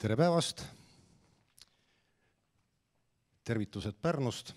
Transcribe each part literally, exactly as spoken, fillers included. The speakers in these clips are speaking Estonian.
Tere päevast! Tervitused Pärnust.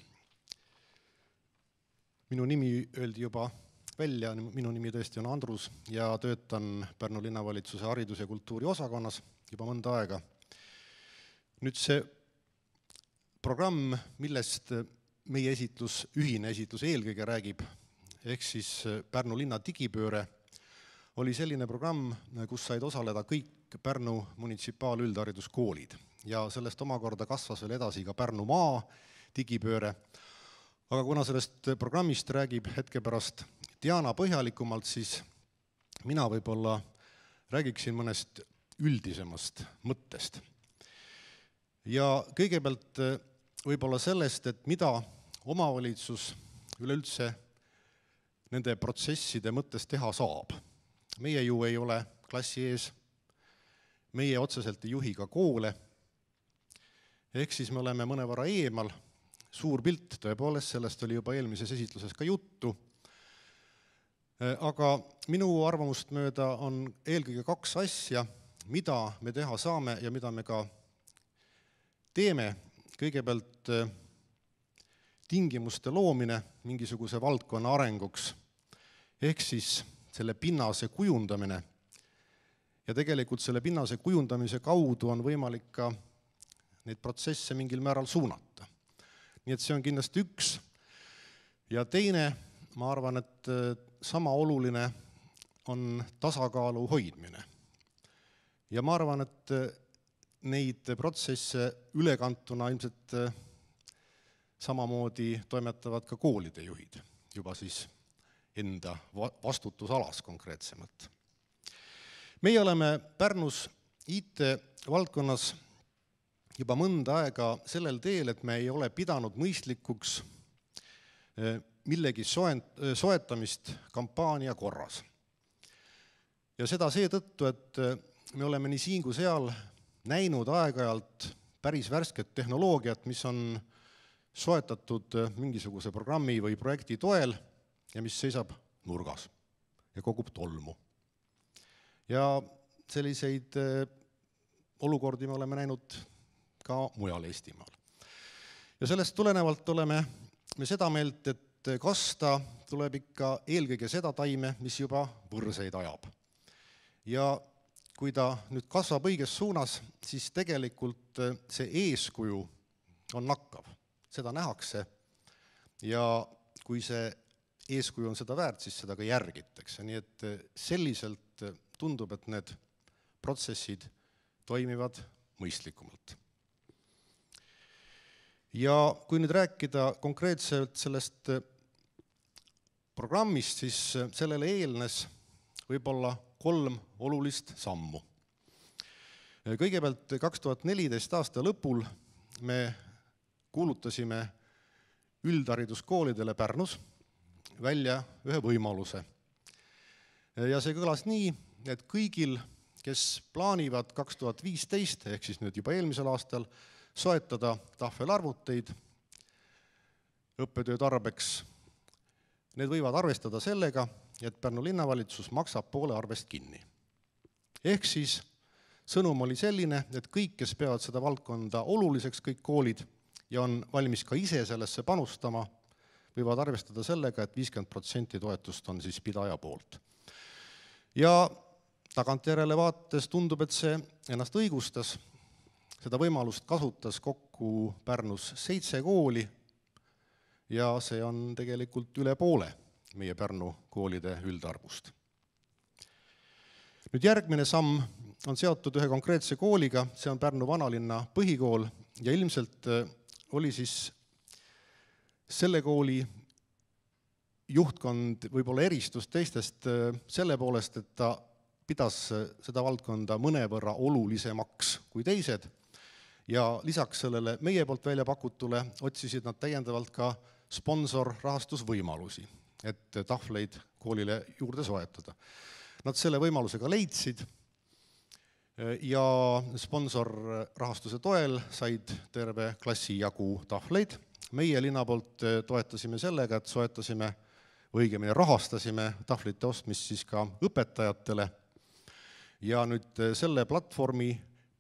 Minu nimi öeldi juba välja, minu nimi tõesti on Andrus ja töötan Pärnu linnavalitsuse haridus- ja kultuuri osakonnas juba mõnda aega. Nüüd see programm, millest meie esitlus, ühine esitlus eelkõige räägib, ehk siis Pärnu linna digipööre, oli selline programm, kus said osaleda kõik Pärnu munitsipaalüldhariduskoolid ja sellest omakorda kasvas veel edasi ka Pärnu maa digipööre. Aga kuna sellest programmist räägib hetke pärast Diana põhjalikumalt, siis mina võib-olla räägiksin mõnest üldisemast mõttest. Ja kõigepealt võib-olla sellest, et mida omavalitsus üleüldse nende protsesside mõttes teha saab. Meie ju ei ole klassi ees, meie otseselt ei juhi ka koole, ehk siis me oleme mõnevõrra eemal, suur pilt tõepoolest, sellest oli juba eelmises esitluses ka juttu, aga minu arvamust mööda on eelkõige kaks asja, mida me teha saame ja mida me ka teeme. Kõigepealt tingimuste loomine mingisuguse valdkonna arenguks, ehk siis selle pinnase kujundamine. Ja tegelikult selle pinnase kujundamise kaudu on võimalik ka neid protsesse mingil määral suunata. Nii et see on kindlasti üks. Ja teine, ma arvan, et sama oluline on tasakaalu hoidmine. Ja ma arvan, et neid protsesse ülekantuna ilmselt samamoodi toimetavad ka koolide juhid, juba siis enda vastutusalas konkreetsemalt. Meie oleme Pärnus I T-valdkonnas juba mõnda aega sellel teel, et me ei ole pidanud mõistlikuks millegi soetamist kampaania korras. Ja seda seetõttu, et me oleme nii siin kui seal näinud aeg-ajalt päris värsket tehnoloogiat, mis on soetatud mingisuguse programmi või projekti toel ja mis seisab nurgas ja kogub tolmu. Ja selliseid olukordi me oleme näinud ka mujal Eestimaal. Ja sellest tulenevalt oleme me seda meelt, et kasta tuleb ikka eelkõige seda taime, mis juba võrseid ajab. Ja kui ta nüüd kasvab õiges suunas, siis tegelikult see eeskuju on nakkav. Seda nähakse ja kui see eeskuju on seda väärt, siis seda ka järgitakse. Nii et selliselt tundub, et need protsessid toimivad mõistlikumalt. Ja kui nüüd rääkida konkreetselt sellest programmist, siis sellele eelnes võib-olla kolm olulist sammu. Kõigepealt kaks tuhat neliteist aasta lõpul me kuulutasime üldhariduskoolidele Pärnus välja ühe võimaluse. Ja see kõlas nii, et kõigil, kes plaanivad kaks tuhat viisteist, ehk siis nüüd juba eelmisel aastal, soetada tahvelarvuteid õppetöö tarbeks, need võivad arvestada sellega, et Pärnu linnavalitsus maksab poole arvest kinni. Ehk siis sõnum oli selline, et kõik, kes peavad seda valdkonda oluliseks, kõik koolid, ja on valmis ka ise sellesse panustama, võivad arvestada sellega, et viiskümmend protsenti toetust on siis pidaja poolt. Ja tagantjärele vaates tundub, et see ennast õigustas. Seda võimalust kasutas kokku Pärnus seitse kooli ja see on tegelikult üle poole meie Pärnu koolide üldarvust. Nüüd järgmine samm on seotud ühe konkreetse kooliga, see on Pärnu vanalinna põhikool ja ilmselt oli siis selle kooli juhtkond võib-olla eristus teistest selle poolest, et ta pidas seda valdkonda mõnevõrra olulisemaks kui teised ja lisaks sellele meie poolt välja pakutule otsisid nad täiendavalt ka sponsorrahastusvõimalusi, et tahvleid koolile juurde soetada. Nad selle võimalusega leidsid ja sponsorrahastuse toel said terve klassi jagu tahvleid. Meie linna poolt toetasime sellega, et soetasime või õigemini rahastasime tahvlite ostmist siis ka õpetajatele. Ja nüüd selle platvormi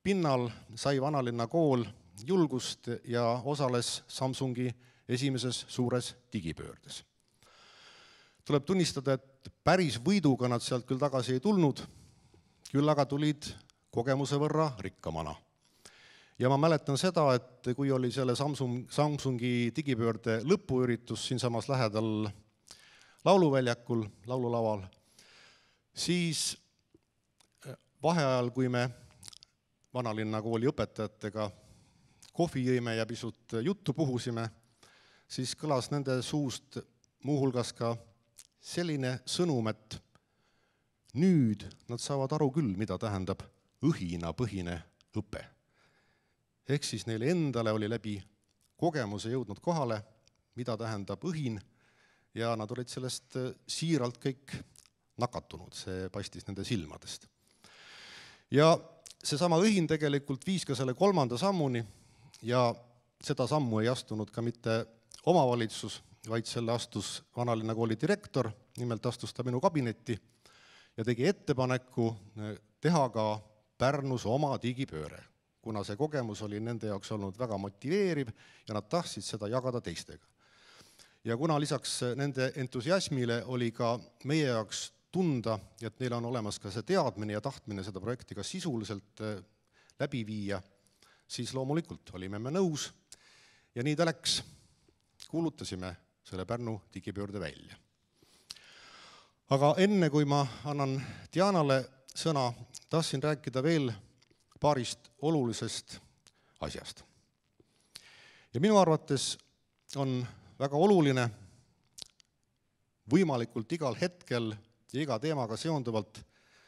pinnal sai vanalinna kool julgust ja osales Samsungi esimeses suures digipöördes. Tuleb tunnistada, et päris võiduga nad sealt küll tagasi ei tulnud, küll aga tulid kogemuse võrra rikkamana. Ja ma mäletan seda, et kui oli selle Samsung, Samsungi digipöörde lõpuüritus siinsamas lähedal lauluväljakul, laululaval, siis vaheajal, kui me vanalinna kooli õpetajatega kohvi jõime ja pisut juttu puhusime, siis kõlas nende suust muuhulgas ka selline sõnum, et nüüd nad saavad aru küll, mida tähendab õhinapõhine õpe. Ehk siis neile endale oli läbi kogemuse jõudnud kohale, mida tähendab õhin, ja nad olid sellest siiralt kõik nakatunud, see paistis nende silmadest. Ja seesama õhin tegelikult viis ka selle kolmanda sammuni, ja seda sammu ei astunud ka mitte omavalitsus, vaid selle astus vanalinna kooli direktor, nimelt astus ta minu kabinetti ja tegi ettepaneku teha ka Pärnus oma digipööre, kuna see kogemus oli nende jaoks olnud väga motiveeriv ja nad tahtsid seda jagada teistega. Ja kuna lisaks nende entusiasmile oli ka meie jaoks tunda, et neil on olemas ka see teadmine ja tahtmine seda projekti ka sisuliselt läbi viia, siis loomulikult olime me nõus ja nii ta läks. Kuulutasime selle Pärnu digipöörde välja. Aga enne, kui ma annan Dianale sõna, tahtsin rääkida veel paarist olulisest asjast. Ja minu arvates on väga oluline võimalikult igal hetkel ja iga teemaga seonduvalt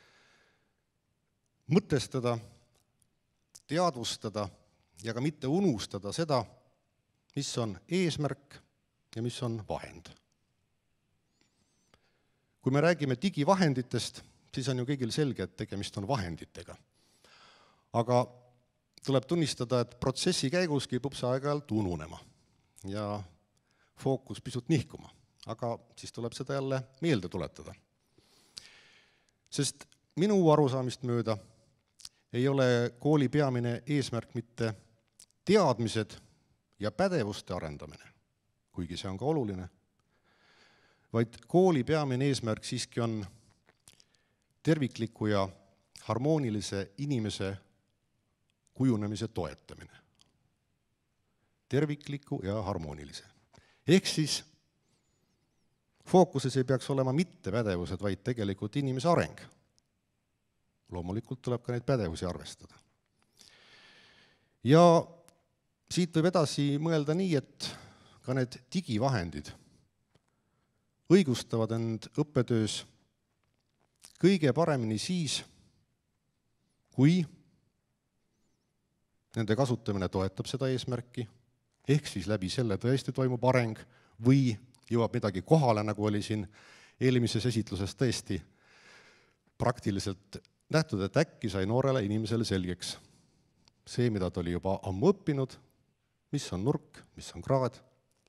mõtestada, teadvustada ja ka mitte unustada seda, mis on eesmärk ja mis on vahend. Kui me räägime digivahenditest, siis on ju kõigil selge, et tegemist on vahenditega. Aga tuleb tunnistada, et protsessi käigus kipub see aeg-ajalt ununema ja fookus pisut nihkuma, aga siis tuleb seda jälle meelde tuletada. Sest minu arusaamist mööda ei ole kooli peamine eesmärk mitte teadmised ja pädevuste arendamine, kuigi see on ka oluline, vaid kooli peamine eesmärk siiski on tervikliku ja harmoonilise inimese kujunemise toetamine. Tervikliku ja harmoonilise. Ehk siis fookuses ei peaks olema mitte pädevused, vaid tegelikult inimese areng. Loomulikult tuleb ka neid pädevusi arvestada. Ja siit võib edasi mõelda nii, et ka need digivahendid õigustavad end õppetöös kõige paremini siis, kui nende kasutamine toetab seda eesmärki, ehk siis läbi selle tõesti toimub areng või jõuab midagi kohale, nagu oli siin eelmises esitluses tõesti praktiliselt nähtud, et äkki sai noorele inimesele selgeks see, mida ta oli juba ammu õppinud, mis on nurk, mis on kraad.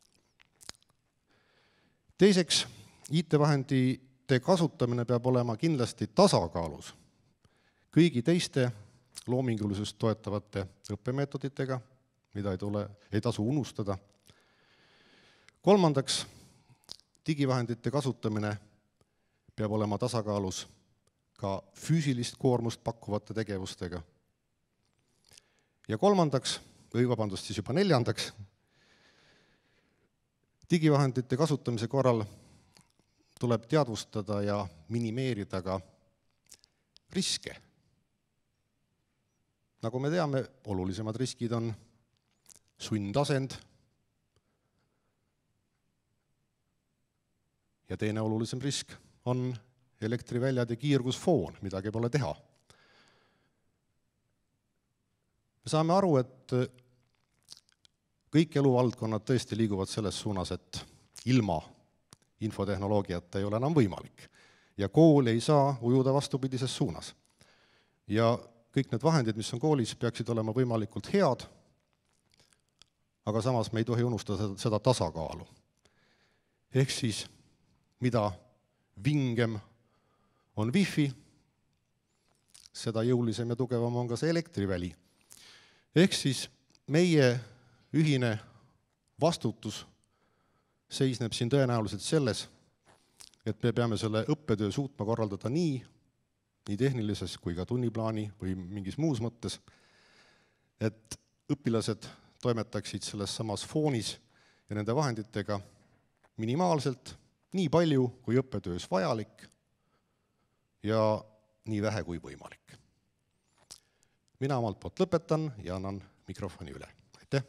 Teiseks, I T-vahendite kasutamine peab olema kindlasti tasakaalus kõigi teiste loomingulisust toetavate õppemeetoditega, mida ei, tule, ei tasu unustada. Kolmandaks, digivahendite kasutamine peab olema tasakaalus ka füüsilist koormust pakkuvate tegevustega. Ja kolmandaks, või vabandust, siis juba neljandaks, digivahendite kasutamise korral tuleb teadvustada ja minimeerida ka riske. Nagu me teame, olulisemad riskid on sundasend ja teine olulisem risk on elektriväljade kiirgusfoon, midagi pole teha. Me saame aru, et kõik eluvaldkonnad tõesti liiguvad selles suunas, et ilma infotehnoloogiata ei ole enam võimalik. Ja kool ei saa ujuda vastupidises suunas. Ja kõik need vahendid, mis on koolis, peaksid olema võimalikult head, aga samas me ei tohi unustada seda, seda tasakaalu. Ehk siis, mida vingem on wifi, seda jõulisem ja tugevam on ka see elektriväli. Ehk siis meie ühine vastutus seisneb siin tõenäoliselt selles, et me peame selle õppetöö suutma korraldada nii, nii tehnilises kui ka tunniplaani või mingis muus mõttes, et õpilased toimetaksid selles samas foonis ja nende vahenditega minimaalselt nii palju, kui õppetöös vajalik ja nii vähe kui võimalik. Mina omalt poolt lõpetan ja annan mikrofoni üle. Aitäh!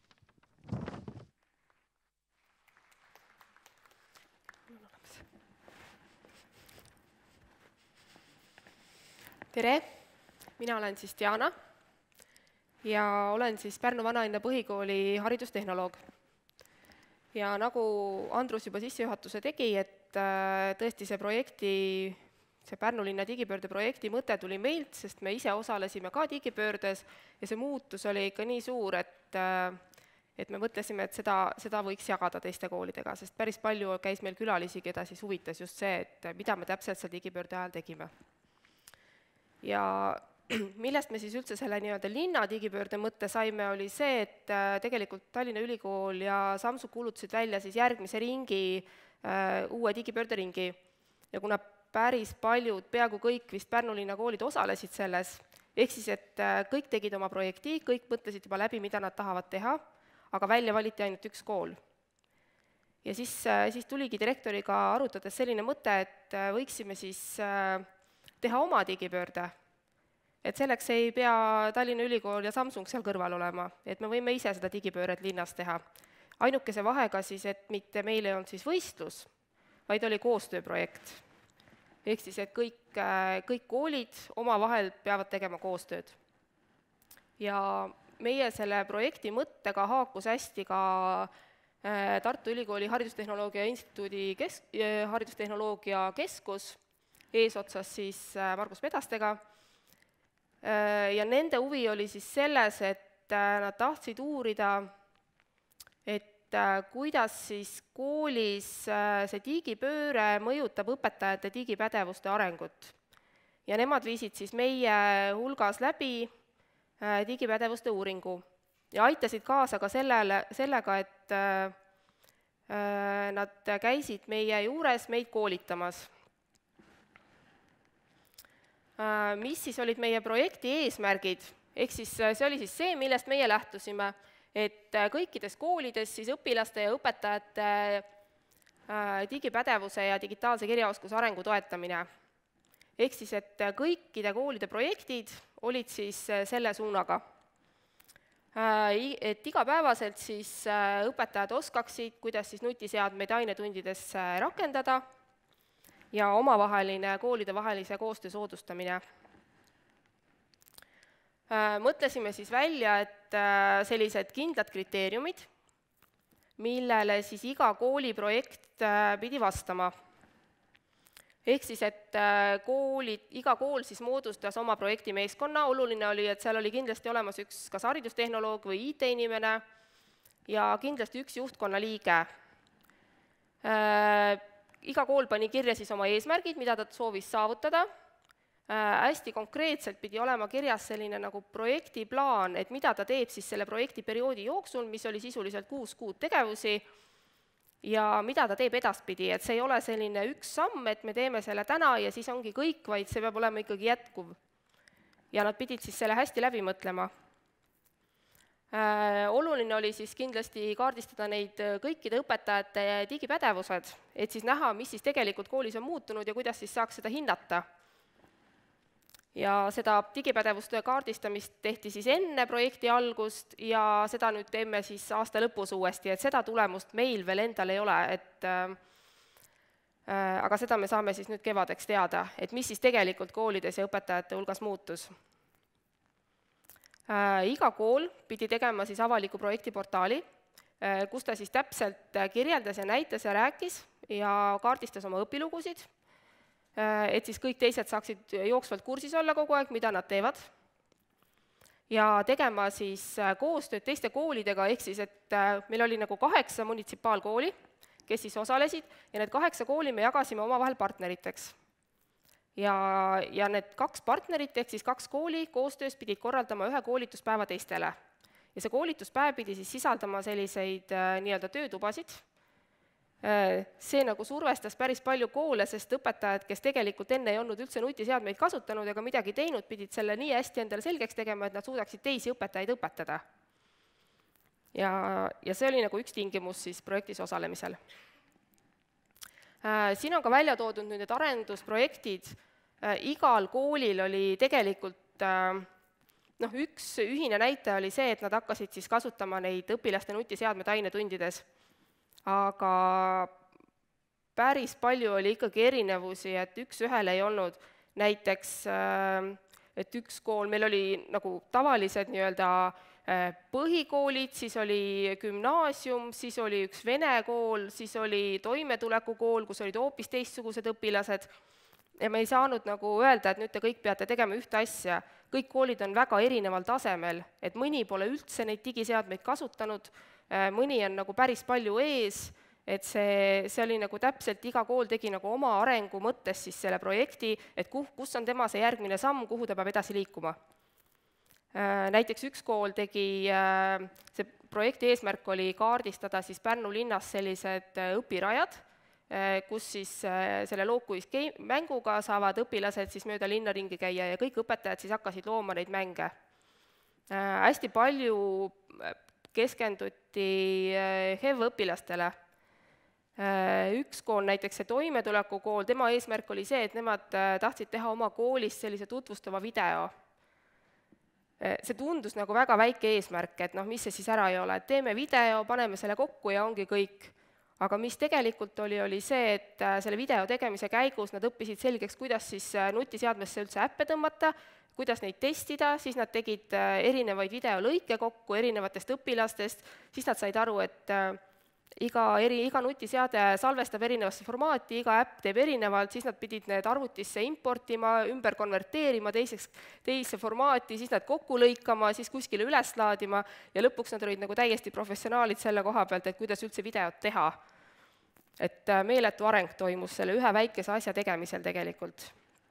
Tere! Mina olen siis Diana ja olen siis Pärnu Vanalinna Põhikooli haridustehnoloog. Ja nagu Andrus juba sissejuhatuse tegi, et tõesti see projekti, see Pärnu linna digipöörde projekti mõte tuli meilt, sest me ise osalesime ka digipöördes ja see muutus oli ikka nii suur, et, et me mõtlesime, et seda, seda võiks jagada teiste koolidega, sest päris palju käis meil külalisi, keda siis huvitas just see, et mida me täpselt seal digipöörde ajal tegime. Ja millest me siis üldse selle nii-öelda linna digipöörde mõtte saime, oli see, et tegelikult Tallinna Ülikool ja Samsung kuulutasid välja siis järgmise ringi, uue digipöörde ringi. Ja kuna päris paljud, peaaegu kõik vist Pärnu linna koolid osalesid selles, ehk siis, et kõik tegid oma projekti, kõik mõtlesid juba läbi, mida nad tahavad teha, aga välja valiti ainult üks kool. Ja siis, siis tuligi direktoriga arutades selline mõte, et võiksime siis teha oma digipöörde. Et selleks ei pea Tallinna Ülikool ja Samsung seal kõrval olema, et me võime ise seda digipööret linnas teha. Ainukese vahega siis, et mitte meil ei olnud siis võistlus, vaid oli koostööprojekt. Ehk siis, et kõik, kõik koolid omavahel peavad tegema koostööd. Ja meie selle projekti mõttega haakus hästi ka Tartu Ülikooli Haridustehnoloogia Instituudi kes, Haridustehnoloogia Keskus, eesotsas siis Margus Pedastega. Ja nende huvi oli siis selles, et nad tahtsid uurida, et kuidas siis koolis see digipööre mõjutab õpetajate digipädevuste arengut. Ja nemad viisid siis meie hulgas läbi digipädevuste uuringu ja aitasid kaasa ka sellele, sellega, et nad käisid meie juures meid koolitamas. Mis siis olid meie projekti eesmärgid, ehk siis see oli siis see, millest meie lähtusime, et kõikides koolides siis õpilaste ja õpetajate digipädevuse ja digitaalse kirjaoskuse arengu toetamine. Ehk siis, et kõikide koolide projektid olid siis selle suunaga. Et igapäevaselt siis õpetajad oskaksid, kuidas siis nutiseadmeid ainetundides rakendada, ja omavaheline koolide vahelise koostöö soodustamine. Mõtlesime siis välja, et sellised kindlad kriteeriumid, millele siis iga kooliprojekt pidi vastama. Ehk siis, et koolid, iga kool siis moodustas oma projekti meeskonna, oluline oli, et seal oli kindlasti olemas üks kas haridustehnoloog või I T-inimene ja kindlasti üks juhtkonna liige. Iga kool pani kirja siis oma eesmärgid, mida ta soovis saavutada. Hästi konkreetselt pidi olema kirjas selline nagu projektiplaan, et mida ta teeb siis selle projektiperioodi jooksul, mis oli sisuliselt kuus kuud tegevusi, ja mida ta teeb edaspidi, et see ei ole selline üks samm, et me teeme selle täna ja siis ongi kõik, vaid see peab olema ikkagi jätkuv. Ja nad pidid siis selle hästi läbi mõtlema. Oluline oli siis kindlasti kaardistada neid kõikide õpetajate digipädevused, et siis näha, mis siis tegelikult koolis on muutunud ja kuidas siis saaks seda hinnata. Ja seda digipädevuste kaardistamist tehti siis enne projekti algust ja seda nüüd teeme siis aasta lõpus uuesti, et seda tulemust meil veel endal ei ole, et, äh, aga seda me saame siis nüüd kevadeks teada, et mis siis tegelikult koolides ja õpetajate hulgas muutus. Iga kool pidi tegema siis avaliku projektiportaali, kus ta siis täpselt kirjeldas ja näitas ja rääkis ja kaardistas oma õpilugusid, et siis kõik teised saaksid jooksvalt kursis olla kogu aeg, mida nad teevad. Ja tegema siis koostööd teiste koolidega, ehk siis, et meil oli nagu kaheksa munitsipaalkooli, kes siis osalesid, ja need kaheksa kooli me jagasime omavahel partneriteks. ja, ja need kaks partnerit ehk siis kaks kooli koostöös pidid korraldama ühe koolituspäeva teistele. Ja see koolituspäev pidi siis sisaldama selliseid nii-öelda töötubasid. See nagu survestas päris palju koole, sest õpetajad, kes tegelikult enne ei olnud üldse nutiseadmeid kasutanud ega midagi teinud, pidid selle nii hästi endale selgeks tegema, et nad suudaksid teisi õpetajaid õpetada. Ja, ja see oli nagu üks tingimus siis projektis osalemisel. Siin on ka välja toodud nüüd need arendusprojektid. Igal koolil oli tegelikult, noh, üks ühine näitaja oli see, et nad hakkasid siis kasutama neid õpilaste nutiseadmed ainetundides. Aga päris palju oli ikkagi erinevusi, et üks ühel ei olnud näiteks, et üks kool, meil oli nagu tavalised nii-öelda põhikoolid, siis oli gümnaasium, siis oli üks vene kool, siis oli toimetulekukool, kus olid hoopis teistsugused õpilased. Ja me ei saanud nagu öelda, et nüüd te kõik peate tegema ühte asja. Kõik koolid on väga erineval tasemel, et mõni pole üldse neid digiseadmeid kasutanud, mõni on nagu päris palju ees, et see, see oli nagu täpselt, iga kool tegi nagu oma arengu mõttes siis selle projekti, et kuh, kus on tema see järgmine samm, kuhu ta peab edasi liikuma. Näiteks üks kool tegi, see projekti eesmärk oli kaardistada siis Pärnu linnas sellised õpirajad, kus siis selle lookuis mänguga saavad õpilased siis mööda linna ringi käia ja kõik õpetajad siis hakkasid looma neid mänge. Hästi palju keskenduti H E V-õpilastele. Üks kool, näiteks see toimetulekukool, tema eesmärk oli see, et nemad tahtsid teha oma koolis sellise tutvustava video. See tundus nagu väga väike eesmärk, et noh, mis see siis ära ei ole, et teeme video, paneme selle kokku ja ongi kõik. Aga mis tegelikult oli, oli see, et selle video tegemise käigus nad õppisid selgeks, kuidas siis nutiseadmesse üldse äppe tõmmata, kuidas neid testida, siis nad tegid erinevaid videolõike kokku erinevatest õpilastest, siis nad said aru, et iga, eri, iga nutiseade salvestab erinevasse formaati, iga äpp teeb erinevalt, siis nad pidid need arvutisse importima, ümber konverteerima teiseks, teise formaati, siis nad kokku lõikama, siis kuskile üles laadima ja lõpuks nad olid nagu täiesti professionaalid selle koha pealt, et kuidas üldse videot teha. Et meeletu areng toimus selle ühe väikese asja tegemisel tegelikult.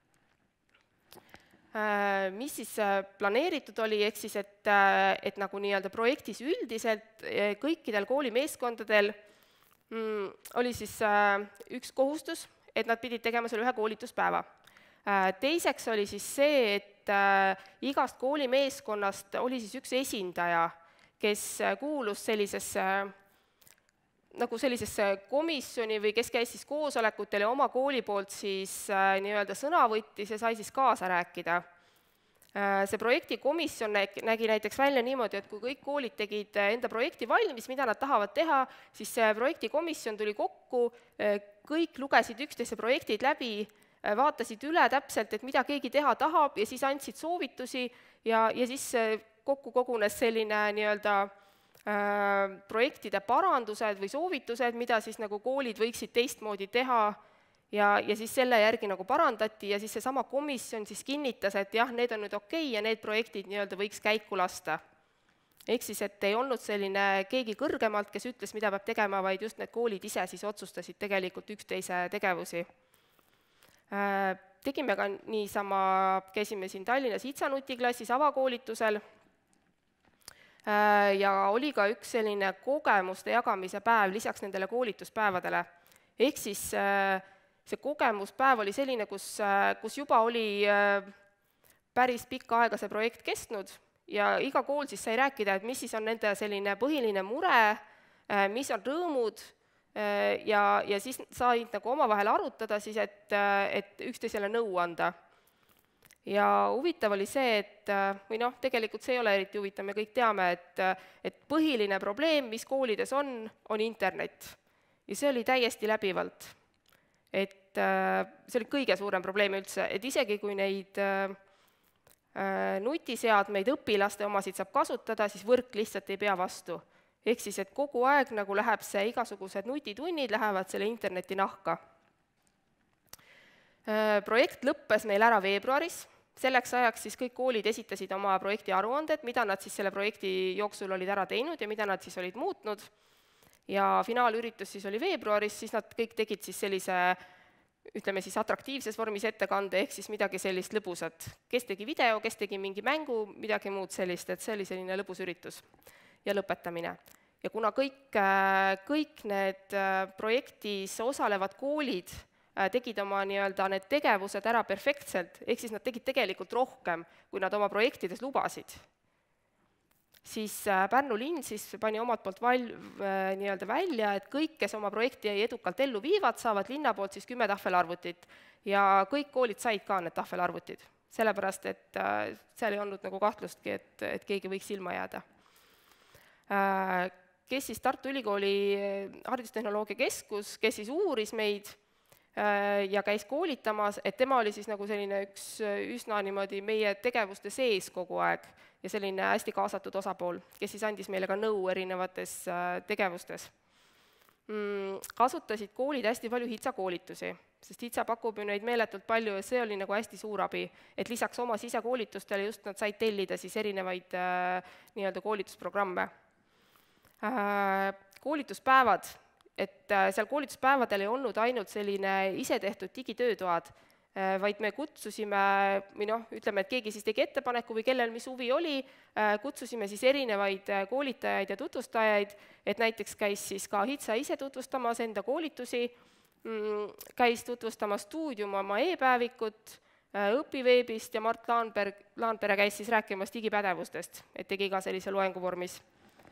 Mis siis planeeritud oli, ehk siis, et, et nagu nii-öelda projektis üldiselt kõikidel koolimeeskondadel mm, oli siis üks kohustus, et nad pidid tegema selle ühe koolituspäeva. Teiseks oli siis see, et igast koolimeeskonnast oli siis üks esindaja, kes kuulus sellisesse, nagu sellisesse komisjoni või kes käis siis koosolekutel ja oma kooli poolt siis nii-öelda sõna võttis ja sai siis kaasa rääkida. See projektikomisjon nägi näiteks välja niimoodi, et kui kõik koolid tegid enda projekti valmis, mida nad tahavad teha, siis see projektikomisjon tuli kokku, kõik lugesid üksteise projektid läbi, vaatasid üle täpselt, et mida keegi teha tahab ja siis andsid soovitusi ja, ja siis kokku kogunes selline nii-öelda projektide parandused või soovitused, mida siis nagu koolid võiksid teistmoodi teha ja, ja siis selle järgi nagu parandati ja siis seesama komisjon siis kinnitas, et jah, need on nüüd okei ja need projektid nii-öelda võiks käiku lasta. Ehk siis, et ei olnud selline keegi kõrgemalt, kes ütles, mida peab tegema, vaid just need koolid ise siis otsustasid tegelikult üksteise tegevusi. Tegime ka niisama, käisime siin Tallinnas Itsa nutiklassis avakoolitusel, ja oli ka üks selline kogemuste jagamise päev lisaks nendele koolituspäevadele. Ehk siis see kogemuspäev oli selline, kus, kus juba oli päris pikka aega see projekt kestnud ja iga kool siis sai rääkida, et mis siis on nende selline põhiline mure, mis on rõõmud ja, ja siis said nagu omavahel arutada, siis, et, et üksteisele nõu anda. Ja huvitav oli see, et, või noh, tegelikult see ei ole eriti huvitav, me kõik teame, et, et põhiline probleem, mis koolides on, on internet. Ja see oli täiesti läbivalt. Et see oli kõige suurem probleem üldse, et isegi kui neid nutiseadmeid õpilaste omasid saab kasutada, siis võrk lihtsalt ei pea vastu. Ehk siis, et kogu aeg nagu läheb see igasugused nutitunnid, lähevad selle interneti nahka. Projekt lõppes meil ära veebruaris, selleks ajaks siis kõik koolid esitasid oma projekti aruanded, mida nad siis selle projekti jooksul olid ära teinud ja mida nad siis olid muutnud. Ja finaalüritus siis oli veebruaris, siis nad kõik tegid siis sellise ütleme siis atraktiivses vormis ettekande, ehk siis midagi sellist lõbusat. Kes tegi video, kes tegi mingi mängu, midagi muud sellist, et see oli selline lõbus üritus ja lõpetamine. Ja kuna kõik, kõik need projektis osalevad koolid tegid oma nii-öelda need tegevused ära perfektselt, ehk siis nad tegid tegelikult rohkem, kui nad oma projektides lubasid, siis Pärnu linn siis pani omalt poolt val, nii-öelda välja, et kõik, kes oma projekti edukalt ellu viivad, saavad linna poolt siis kümme tahvelarvutit ja kõik koolid said ka need tahvelarvutid, sellepärast et seal ei olnud nagu kahtlustki, et, et keegi võiks ilma jääda. Kes siis Tartu Ülikooli haridustehnoloogia keskus, kes siis uuris meid ja käis koolitamas, et tema oli siis nagu selline üks üsna niimoodi meie tegevuste sees kogu aeg ja selline hästi kaasatud osapool, kes siis andis meile ka nõu erinevates tegevustes. Kasutasid koolid hästi palju HITSA koolitusi, sest HITSA pakub ju neid meeletult palju ja see oli nagu hästi suur abi, et lisaks oma sisekoolitustele just nad said tellida siis erinevaid nii-öelda koolitusprogramme. Koolituspäevad, et seal koolituspäevadel ei olnud ainult selline isetehtud digitöötoad, vaid me kutsusime, või noh, ütleme, et keegi siis tegi ettepaneku või kellel mis huvi oli, kutsusime siis erinevaid koolitajaid ja tutvustajaid, et näiteks käis siis ka HITSA ise tutvustamas enda koolitusi, käis tutvustamas Stuudium oma e-päevikut, Õpiveebist ja Mart Laanberg, Laanpere käis siis rääkimas digipädevustest, et tegi ka sellise loengu vormis.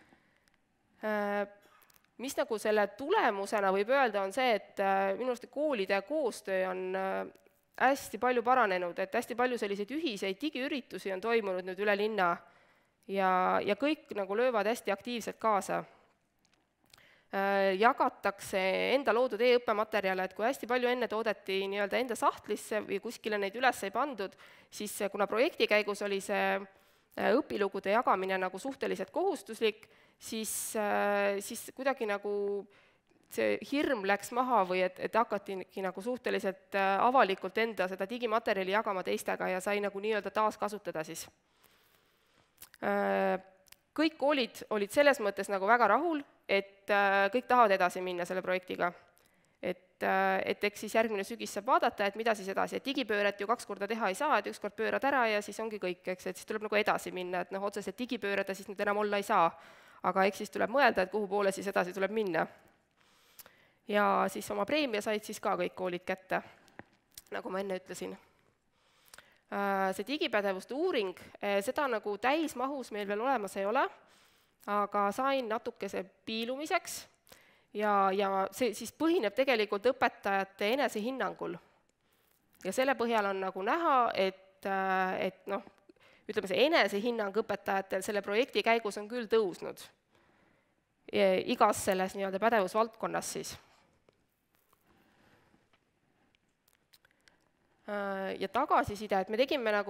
Mis nagu selle tulemusena võib öelda, on see, et minu arust koolide koostöö on hästi palju paranenud, et hästi palju selliseid ühiseid digiüritusi on toimunud nüüd üle linna ja, ja kõik nagu löövad hästi aktiivselt kaasa. Jagatakse enda loodud e-õppematerjale, et kui hästi palju enne toodeti nii-öelda enda sahtlisse või kuskile neid üles ei pandud, siis kuna projekti käigus oli see õpilugude jagamine nagu suhteliselt kohustuslik, siis, siis kuidagi nagu see hirm läks maha või et, et hakatigi nagu suhteliselt avalikult enda seda digimaterjali jagama teistega ja sai nagu nii-öelda taaskasutada siis. Kõik koolid olid selles mõttes nagu väga rahul, et kõik tahavad edasi minna selle projektiga. Et, et eks siis järgmine sügis saab vaadata, et mida siis edasi, et digipööret ju kaks korda teha ei saa, et üks kord pöörad ära ja siis ongi kõik, eks, et siis tuleb nagu edasi minna, et noh, otseselt digipöörada siis nüüd enam olla ei saa, aga eks siis tuleb mõelda, et kuhu poole siis edasi tuleb minna. Ja siis oma preemia said siis ka kõik koolid kätte, nagu ma enne ütlesin. See digipädevuste uuring, seda nagu täismahus meil veel olemas ei ole, aga sain natukese piilumiseks ja, ja see siis põhineb tegelikult õpetajate enesehinnangul. Ja selle põhjal on nagu näha, et, et noh, ütleme see enesehinnang õpetajatel selle projekti käigus on küll tõusnud. Igas selles nii-öelda pädevusvaldkonnas siis. Ja tagasiside, et me tegime nagu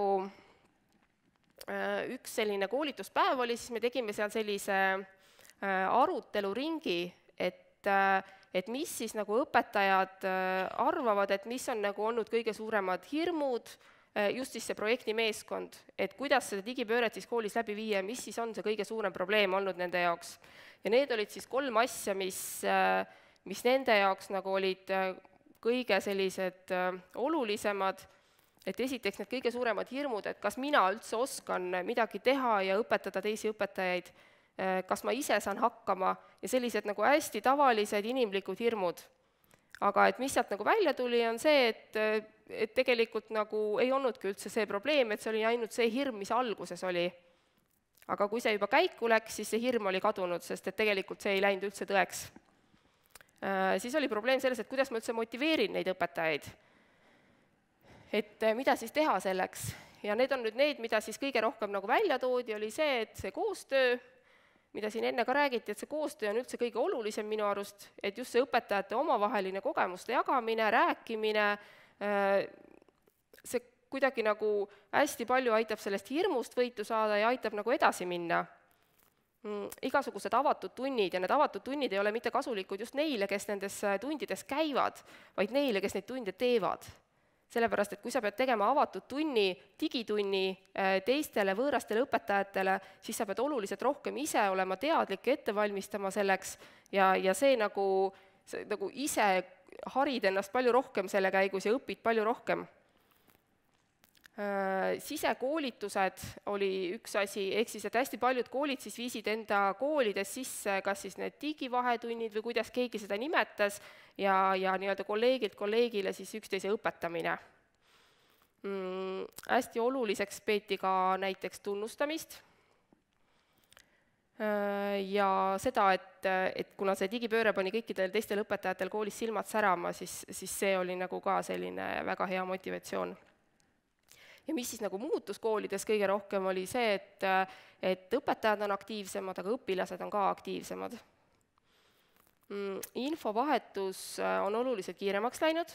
üks selline koolituspäev oli, siis me tegime seal sellise aruteluringi, et, et mis siis nagu õpetajad arvavad, et mis on nagu olnud kõige suuremad hirmud, just siis see projektimeeskond, et kuidas seda digipööret siis koolis läbi viia, mis siis on see kõige suurem probleem olnud nende jaoks. Ja need olid siis kolm asja, mis, mis nende jaoks nagu olid kõige sellised olulisemad, et esiteks need kõige suuremad hirmud, et kas mina üldse oskan midagi teha ja õpetada teisi õpetajaid, kas ma ise saan hakkama ja sellised nagu hästi tavalised inimlikud hirmud. Aga et mis sealt nagu välja tuli, on see, et, et tegelikult nagu ei olnudki üldse see probleem, et see oli ainult see hirm, mis alguses oli. Aga kui see juba käiku läks, siis see hirm oli kadunud, sest et tegelikult see ei läinud üldse tõeks. Siis oli probleem selles, et kuidas ma üldse motiveerin neid õpetajaid. Et mida siis teha selleks. Ja need on nüüd need, mida siis kõige rohkem nagu välja toodi, oli see, et see koostöö, mida siin enne ka räägiti, et see koostöö on üldse kõige olulisem minu arust, et just see õpetajate omavaheline kogemuste jagamine, rääkimine, see kuidagi nagu hästi palju aitab sellest hirmust võitu saada ja aitab nagu edasi minna. Igasugused avatud tunnid ja need avatud tunnid ei ole mitte kasulikud just neile, kes nendes tundides käivad, vaid neile, kes neid tunde teevad. Sellepärast, et kui sa pead tegema avatud tunni, digitunni teistele võõrastele õpetajatele, siis sa pead oluliselt rohkem ise olema teadlik ja ette valmistama selleks ja, ja see nagu, see nagu ise harid ennast palju rohkem selle käigus ja õpid palju rohkem. Sisekoolitused oli üks asi, ehk siis, et hästi paljud koolid siis viisid enda koolides sisse kas siis need digivahetunnid või kuidas keegi seda nimetas ja, ja nii-öelda kolleegilt kolleegile siis üksteise õpetamine. Mm, hästi oluliseks peeti ka näiteks tunnustamist ja seda, et, et kuna see digipööre pani kõikidel teistel õpetajatel koolis silmad särama, siis, siis see oli nagu ka selline väga hea motivatsioon. Ja mis siis nagu muutus koolides kõige rohkem, oli see, et, et õpetajad on aktiivsemad, aga õpilased on ka aktiivsemad. Infovahetus on oluliselt kiiremaks läinud.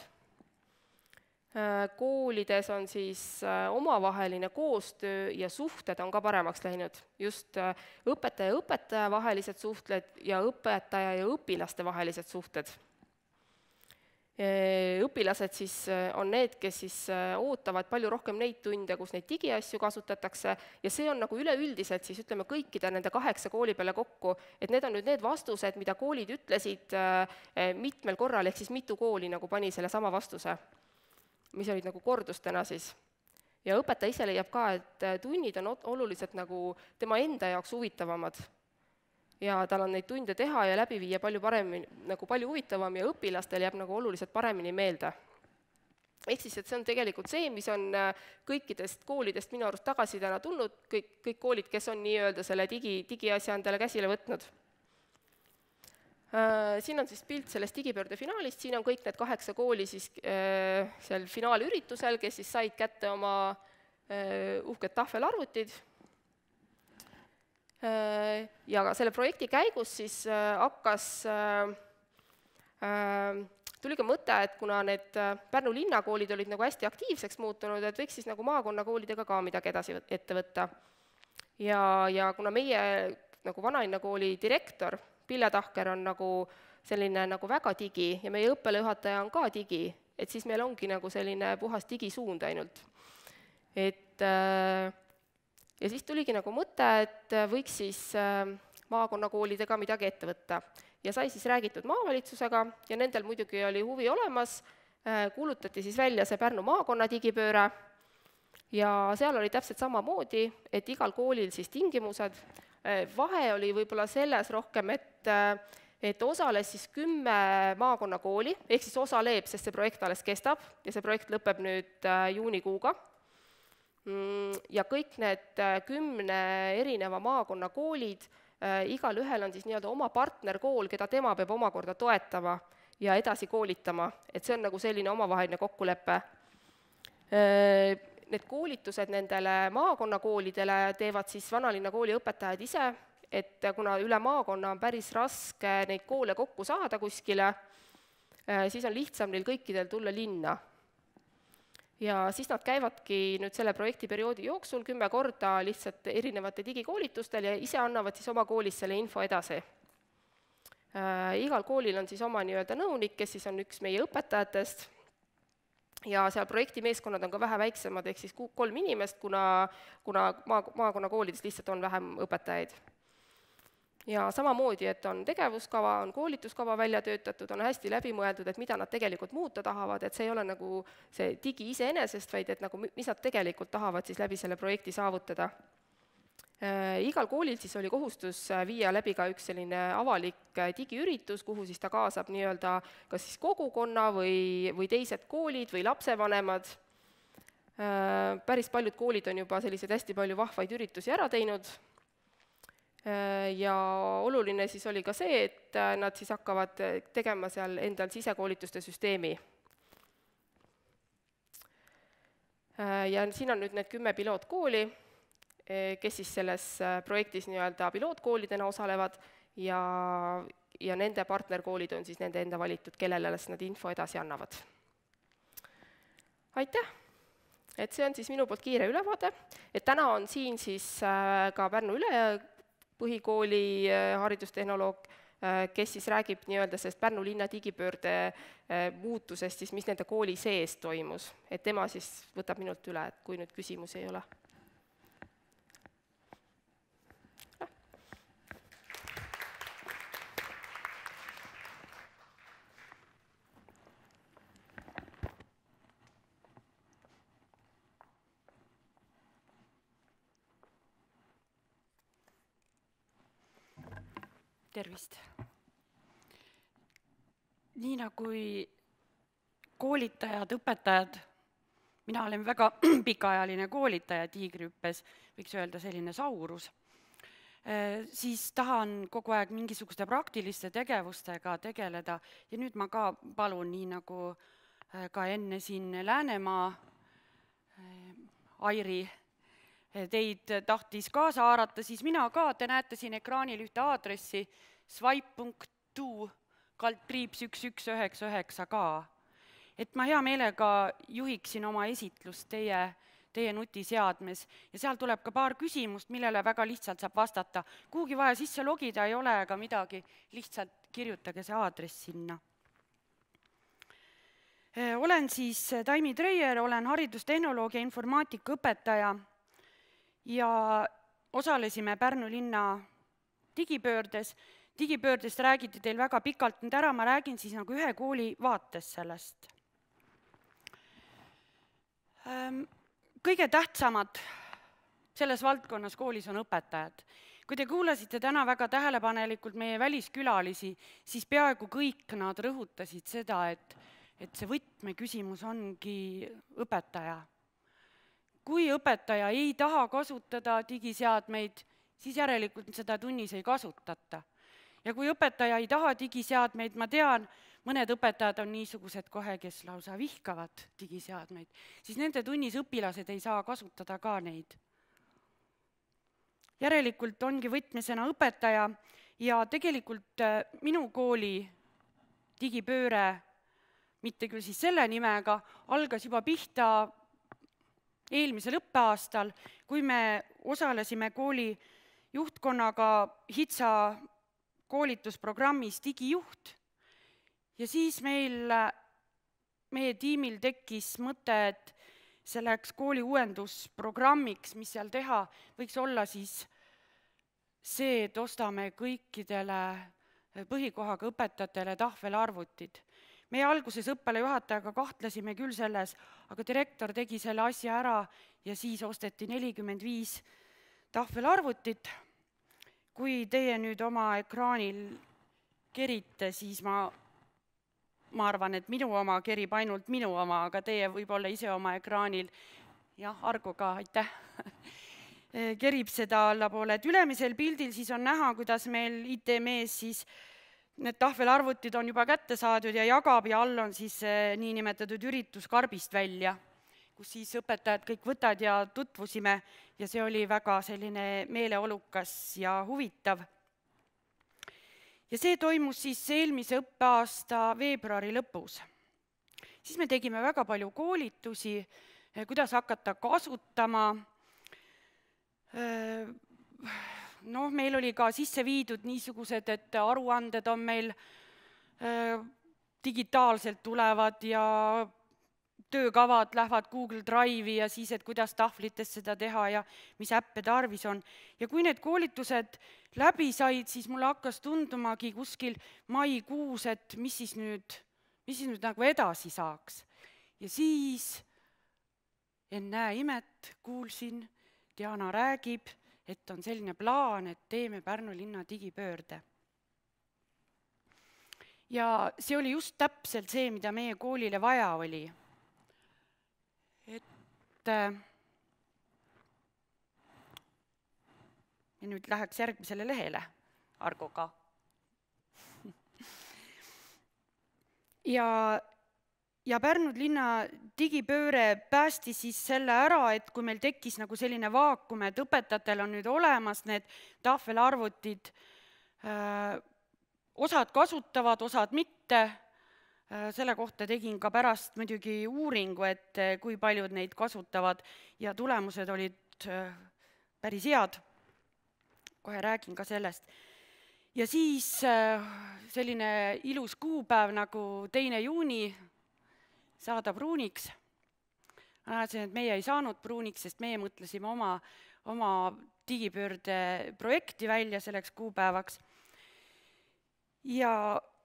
Koolides on siis omavaheline koostöö ja suhted on ka paremaks läinud. Just õpetaja ja õpetaja vahelised suhtled ja õpetaja ja õpilaste vahelised suhted. Õpilased siis on need, kes siis ootavad palju rohkem neid tunde, kus neid digiasju kasutatakse ja see on nagu üleüldiselt siis ütleme kõikide nende kaheksa kooli peale kokku, et need on nüüd need vastused, mida koolid ütlesid mitmel korral, ehk siis mitu kooli nagu pani selle sama vastuse, mis olid nagu kordustena siis. Ja õpetaja ise leiab ka, et tunnid on oluliselt nagu tema enda jaoks huvitavamad. Ja tal on neid tunde teha ja läbi viia palju paremini, nagu palju huvitavam ja õpilastel jääb nagu oluliselt paremini meelde. Ehk siis, et see on tegelikult see, mis on kõikidest koolidest minu arust tagasi täna tulnud, kõik, kõik koolid, kes on nii-öelda selle digi, digiasja endale käsile võtnud. Siin on siis pilt sellest digipöörde finaalist, siin on kõik need kaheksa kooli siis seal finaalüritusel, kes siis said kätte oma uhked tahvelarvutid. Ja selle projekti käigus siis hakkas, tuli ka mõte, et kuna need Pärnu linnakoolid olid nagu hästi aktiivseks muutunud, et võiks siis nagu maakonnakoolidega ka midagi edasi ette võtta. Ja, ja kuna meie nagu Vanalinnakooli direktor Pille Tahker on nagu selline nagu väga digi ja meie õppealajuhataja on ka digi, et siis meil ongi nagu selline puhas digisuund ainult. Et ja siis tuligi nagu mõte, et võiks siis maakonnakoolidega midagi ette võtta. Ja sai siis räägitud maavalitsusega ja nendel muidugi oli huvi olemas, kuulutati siis välja see Pärnu maakonna digipööre ja seal oli täpselt samamoodi, et igal koolil siis tingimused. Vahe oli võib-olla selles rohkem, et, et osales siis kümme maakonnakooli, ehk siis osaleb, sest see projekt alles kestab ja see projekt lõpeb nüüd juunikuuga. Ja kõik need kümne erineva maakonna koolid, igal ühel on siis nii-öelda oma partnerkool, keda tema peab omakorda toetama ja edasi koolitama, et see on nagu selline omavaheline kokkulepe. Need koolitused nendele maakonnakoolidele teevad siis Vanalinnakooli õpetajad ise, et kuna üle maakonna on päris raske neid koole kokku saada kuskile, siis on lihtsam neil kõikidel tulla linna. Ja siis nad käivadki nüüd selle projektiperioodi jooksul kümme korda lihtsalt erinevate digikoolitustel ja ise annavad siis oma koolis selle info edasi. Igal koolil on siis oma nii-öelda nõunik, kes siis on üks meie õpetajatest ja seal projektimeeskonnad on ka vähe väiksemad, ehk siis kolm inimest, kuna, kuna maakonna koolides lihtsalt on vähem õpetajaid. Ja samamoodi, et on tegevuskava, on koolituskava välja töötatud, on hästi läbi mõeldud, et mida nad tegelikult muuta tahavad, et see ei ole nagu see digi iseenesest, vaid et nagu mis nad tegelikult tahavad siis läbi selle projekti saavutada. Igal koolil siis oli kohustus viia läbi ka üks selline avalik digiüritus, kuhu siis ta kaasab nii-öelda kas siis kogukonna või, või teised koolid või lapsevanemad. Päris paljud koolid on juba sellised hästi palju vahvaid üritusi ära teinud. Ja oluline siis oli ka see, et nad siis hakkavad tegema seal endal sisekoolituste süsteemi. Ja siin on nüüd need kümme pilootkooli, kes siis selles projektis nii-öelda pilootkoolidena osalevad ja, ja nende partnerkoolid on siis nende enda valitud, kellele nad info edasi annavad. Aitäh! Et see on siis minu poolt kiire ülevaade, et täna on siin siis ka Pärnu üle põhikooli haridustehnoloog, kes siis räägib nii-öelda sellest Pärnu linna digipöörde muutusest, siis mis nende kooli sees toimus. Et tema siis võtab minult üle, et kui nüüd küsimusi ei ole. Tervist! Nii nagu koolitajad, õpetajad, mina olen väga pikaajaline koolitaja Tiigrihüppes, võiks öelda selline saurus, siis tahan kogu aeg mingisuguste praktiliste tegevustega tegeleda ja nüüd ma ka palun, nii nagu ka enne siin Läänemaa, Airi teid tahtis kaasa haarata, siis mina ka, te näete siin ekraanil ühte aadressi swipe punkt to kaldkriips üks üks üheksa üheksa ka. Et ma hea meelega juhiksin oma esitlust teie teie nutiseadmes ja seal tuleb ka paar küsimust, millele väga lihtsalt saab vastata. Kuhugi vaja sisse logida ei ole ega midagi, lihtsalt kirjutage see aadress sinna. Olen siis Taimi Treier, olen haridustehnoloogia informaatika õpetaja ja osalesime Pärnu linna digipöördes. Digipöördest räägiti teil väga pikalt nüüd ära, ma räägin siis nagu ühe kooli vaates sellest. Kõige tähtsamad selles valdkonnas koolis on õpetajad. Kui te kuulasite täna väga tähelepanelikult meie väliskülalisi, siis peaaegu kõik nad rõhutasid seda, et, et see võtmeküsimus ongi õpetaja. Kui õpetaja ei taha kasutada digiseadmeid, siis järelikult seda tunnis ei kasutata. Ja kui õpetaja ei taha digiseadmeid, ma tean, mõned õpetajad on niisugused kohe, kes lausa vihkavad digiseadmeid, siis nende tunnis õpilased ei saa kasutada ka neid. Järelikult ongi võtmesena õpetaja ja tegelikult minu kooli digipööre, mitte küll siis selle nimega, algas juba pihta eelmisel õppeaastal, kui me osalesime kooli juhtkonnaga HITSA koolitusprogrammis digijuht. Ja siis meil, meie tiimil tekkis mõte, et selleks kooli uuendusprogrammiks, mis seal teha, võiks olla siis see, et ostame kõikidele põhikohaga õpetajatele tahvelarvutid. Meie alguses õppealajuhatajaga kahtlesime küll selles, aga direktor tegi selle asja ära ja siis osteti nelikümmend viis tahvelarvutit. Kui teie nüüd oma ekraanil kerite, siis ma Ma arvan, et minu oma kerib ainult minu oma, aga teie võib-olla ise oma ekraanil, jah, Argo ka, aitäh, kerib seda allapoole. Et ülemisel pildil siis on näha, kuidas meil I T-mees siis need tahvelarvutid on juba kätte saadud ja jagab ja all on siis niinimetatud üritus karbist välja, kus siis õpetajad kõik võtad ja tutvusime ja see oli väga selline meeleolukas ja huvitav. Ja see toimus siis eelmise õppeaasta veebruari lõpus. Siis me tegime väga palju koolitusi, kuidas hakata kasutama. Noh, meil oli ka sisse viidud niisugused, et aruanded on meil digitaalselt tulevad ja töökavad lähevad Google Drive'i ja siis, et kuidas tahvlites seda teha ja mis äppe tarvis on. Ja kui need koolitused läbi said, siis mulle hakkas tundumagi kuskil maikuus, et mis siis nüüd, mis siis nüüd nagu edasi saaks. Ja siis ennäe imet kuulsin, Diana räägib, et on selline plaan, et teeme Pärnu linna digipöörde. Ja see oli just täpselt see, mida meie koolile vaja oli. Et ja nüüd läheks järgmisele lehele, Argo ka. Ja, ja Pärnu linna digipööre päästis siis selle ära, et kui meil tekkis nagu selline vaakum, et õpetajatel on nüüd olemas need tahvelarvutid, osad kasutavad, osad mitte. Selle kohta tegin ka pärast muidugi uuringu, et kui paljud neid kasutavad ja tulemused olid päris head. Kohe räägin ka sellest. Ja siis selline ilus kuupäev nagu teine juuni saada pruuniks. Ma näetasin, et meie ei saanud pruuniks, sest meie mõtlesime oma, oma digipöörde projekti välja selleks kuupäevaks. Ja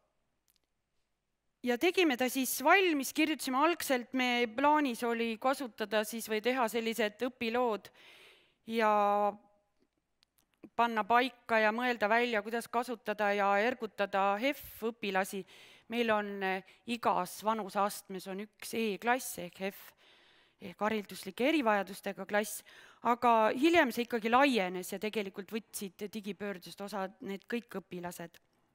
Ja tegime ta siis valmis, kirjutasime algselt, me plaanis oli kasutada siis või teha sellised õpilood ja panna paika ja mõelda välja, kuidas kasutada ja ergutada H E F õpilasi. Meil on igas vanuseastmes on üks E-klass ehk H E F ehk hariduslike erivajadustega klass, aga hiljem see ikkagi laienes ja tegelikult võtsid digipöördest osa need kõik õpilased.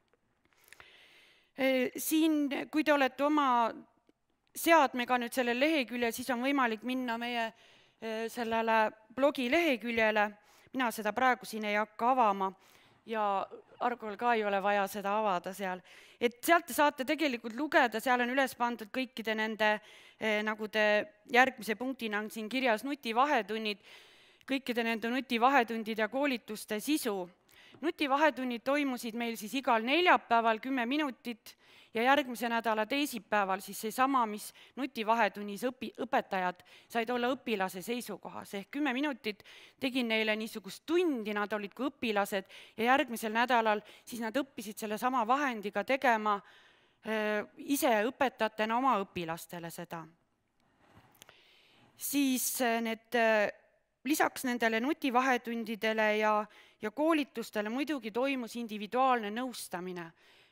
Siin, kui te olete oma seadmega nüüd sellel leheküljel, siis on võimalik minna meie sellele blogi leheküljele. Mina seda praegu siin ei hakka avama ja Argol ka ei ole vaja seda avada seal. Et sealt te saate tegelikult lugeda, seal on üles pandud kõikide nende, nagu te järgmise punktina on siin kirjas nutivahetunnid, kõikide nende nutivahetundide ja koolituste sisu. Nutivahetunnid toimusid meil siis igal neljapäeval kümme minutit ja järgmise nädala teisipäeval siis see sama, mis nutivahetunnis õpi, õpetajad said olla õpilase seisukohas. Ehk kümme minutit tegin neile niisugust tundi, nad olid kui õpilased ja järgmisel nädalal siis nad õppisid selle sama vahendiga tegema äh, ise õpetajatena oma õpilastele seda. Siis need äh, lisaks nendele nutivahetundidele ja, ja koolitustele muidugi toimus individuaalne nõustamine.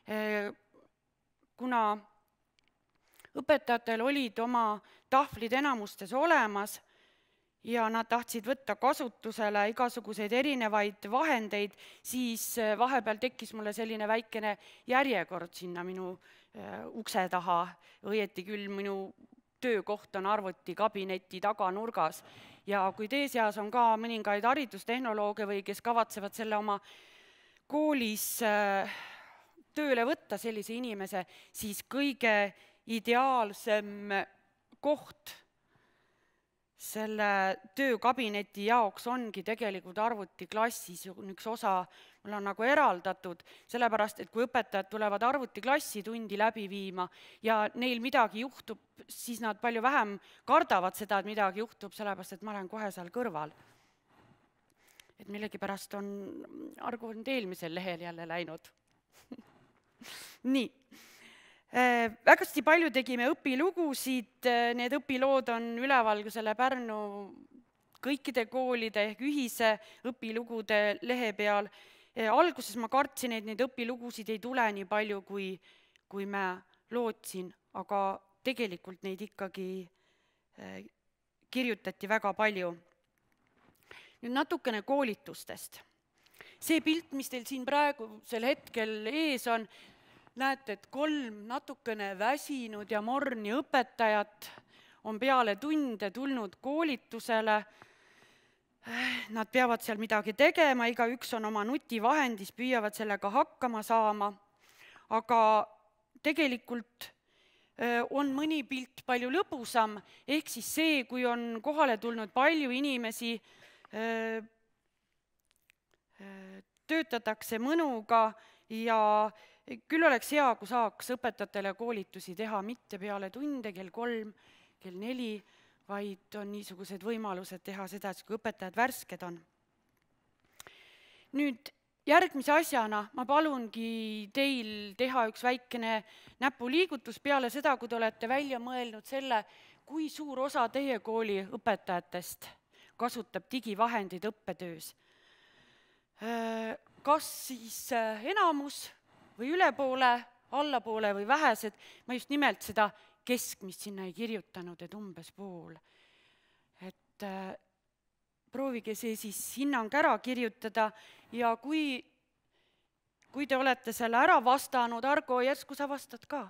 Kuna õpetajatel olid oma tahvlid enamustes olemas ja nad tahtsid võtta kasutusele igasuguseid erinevaid vahendeid, siis vahepeal tekkis mulle selline väikene järjekord sinna minu ukse taha, õieti küll minu töökoht on arvutikabineti taganurgas. Ja kui teie seas on ka mõningaid haridustehnolooge või kes kavatsevad selle oma koolis tööle võtta sellise inimese, siis kõige ideaalsem koht selle töökabineti jaoks ongi tegelikult arvutiklassis üks osa, mul on nagu eraldatud, sellepärast, et kui õpetajad tulevad arvutiklassi tundi läbi viima ja neil midagi juhtub, siis nad palju vähem kardavad seda, et midagi juhtub, sellepärast, et ma olen kohe seal kõrval. Et millegipärast on Argo nüüd eelmisel lehel jälle läinud. Nii. Väga hästi palju tegime õpilugusid, need õpilood on üleval selle Pärnu kõikide koolide ehk ühise õpilugude lehe peal. Alguses ma kartsin, et neid õpilugusid ei tule nii palju, kui, kui me lootsin, aga tegelikult neid ikkagi kirjutati väga palju. Nüüd natukene koolitustest. See pilt, mis teil siin praegu sel hetkel ees on, näete, et kolm natukene väsinud ja morni õpetajat on peale tunde tulnud koolitusele. Nad peavad seal midagi tegema, igaüks on oma nutivahendis, püüavad sellega hakkama saama. Aga tegelikult on mõni pilt palju lõbusam, ehk siis see, kui on kohale tulnud palju inimesi, töötatakse mõnuga ja küll oleks hea, kui saaks õpetajatele koolitusi teha mitte peale tunde, kell kolm, kell neli, vaid on niisugused võimalused teha seda, kui õpetajad värsked on. Nüüd järgmise asjana ma palungi teil teha üks väikene näpuliigutus peale seda, kui te olete välja mõelnud selle, kui suur osa teie kooli õpetajatest kasutab digivahendid õppetöös. Kas siis enamus või ülepoole, allapoole või vähesed, ma just nimelt seda keskmist sinna ei kirjutanud, et umbes pool. Et proovige see siis hinnang ära kirjutada ja kui, kui te olete selle ära vastanud, Argo, järsku sa vastad ka.